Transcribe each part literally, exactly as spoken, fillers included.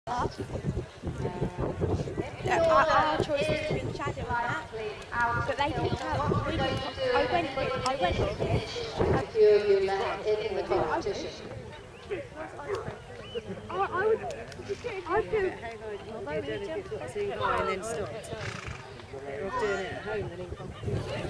Our, our choice was between shadow and that, but they picked up. We picked up. I went with. I went with it. A few of you left in the competition. I, I would. I feel. Hang on, you don't if you've got too high and then stop. Better off doing it at home than in competition.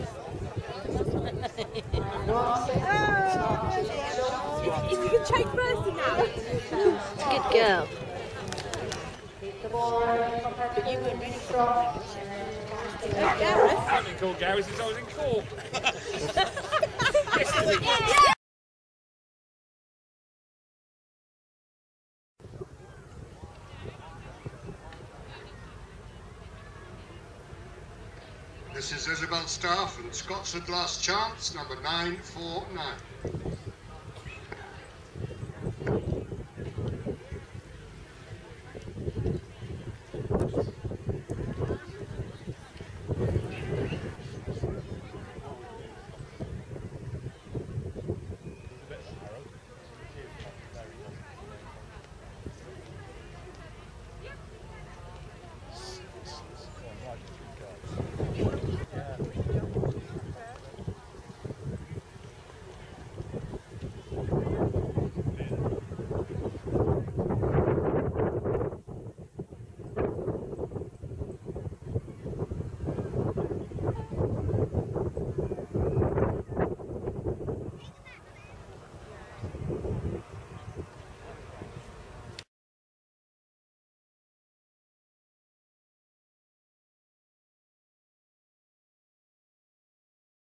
If, if you can change person now. Good girl. Keep the ball rolling, but you were really strong. I've been called Gary since I was in Cork. This is Isabel Starr from Scotsford Last Chance, number nine four nine.